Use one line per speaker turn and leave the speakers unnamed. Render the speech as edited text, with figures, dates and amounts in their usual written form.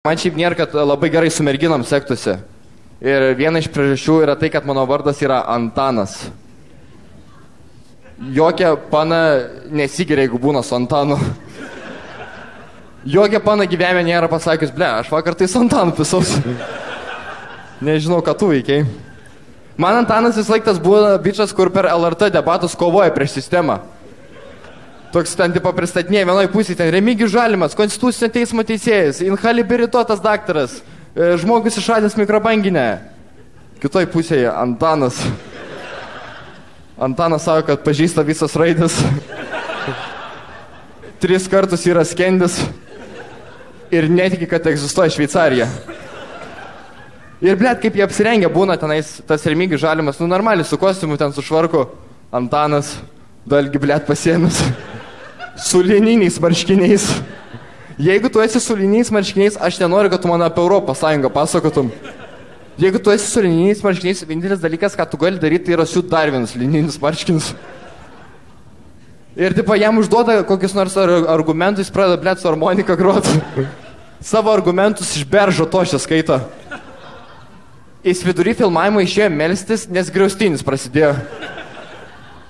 Man šiaip nėra, kad labai gerai su merginom sektųsi. Ir viena iš priežasčių yra tai, kad mano vardas yra Antanas. Jokia pana nesigeria, jeigu būna su Antanu. Jokia pana gyvenime nėra pasakius, ble, aš vakar tai su Antanu pisaus. Nežinau, ką tu veikiai. Man Antanas vis laiktas buvo bičas, kur per LRT debatus kovoja prieš sistemą. Toks ten tipo pristatinėja vienoj pusėje, ten Remigijus Žalimas, Konstitucinio teismo teisėjas, inhabilituotas daktaras, žmogus išradęs mikrobanginę. Kitoj pusėje Antanas. Antanas savo, kad pažįsta visas raidės. 3 kartus yra skendis. Ir netiki, kad egzistuoja Šveicarija. Ir blėt, kaip jie apsirengia, būna tenais tas Remigijus Žalimas, normaliai su kostiumu ten su švarku. Antanas, dalgi blėt pasiėmęs. Su lininiais marškiniais. Jeigu tu esi su lininiais marškiniais, aš nenoriu, kad tu man apie Europos Sąjungą pasakotum. Jeigu tu esi su lininiais marškiniais, vienintelis dalykas, ką tu gali daryti, tai yra siūt dar vienus lininis marškinius. Ir tipo, jam užduoda kokius nors argumentus, pradeda blėt su harmonika groti. Savo argumentus iš Beržo Tošė skaito. Jis vidury filmavimo išėjo melstis, nes griaustinis prasidėjo.